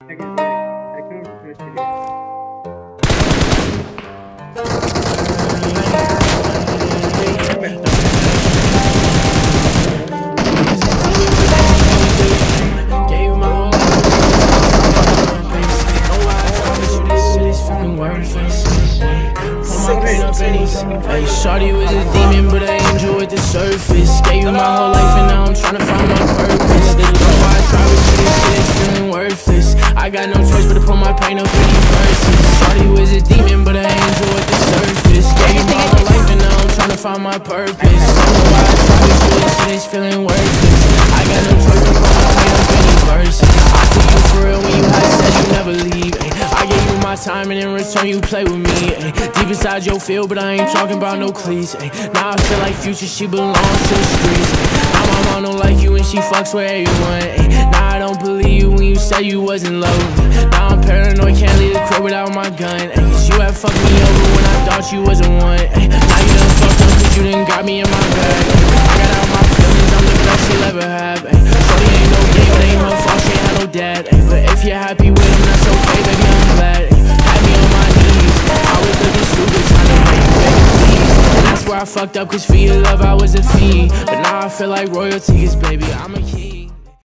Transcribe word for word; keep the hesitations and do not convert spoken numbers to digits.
Hey, shawty was a demon, but an angel with the surface. Gave you my whole life and now I'm tryna find my purpose. They know why I try with you, this shit is feeling worthless. I got no choice but to put my pain up in these verses. Shawty was a demon, but an angel with the surface. Gave you my whole life and now I'm tryna find my purpose. Don't know why I try with you, this shit is feeling worthless. I got no choice but to put my pain up in these verses. I see you for real when you had said you never leave. Ay. I gave you my time and in return you play with me. Ay. Deep inside your field, but I ain't talking about no cleats. Ay. Now I feel like Future, she belongs to the streets. Ay. Now my mom don't like you and she fucks with everyone. Ay. Now I don't believe you when you said you wasn't love with me. Now I'm paranoid, can't leave the crib without my gun. Ay. Cause you had fucked me over when I thought you wasn't one. Ay. Now you done fucked up cause you done got me in my bag. Ay. I got out my feelings, I'm the best she'll ever have. Ay. Shorty ain't no game, it ain't her fault, she ain't had no dad. Ay. But if you're happy with him, that's okay, baby, I'm glad. Ay. Had me on my knees, I was looking stupid, trying to make you baby please. And that's where I fucked up, cause for your love I was a fiend. But now I feel like royalty, cause baby, I'm a king.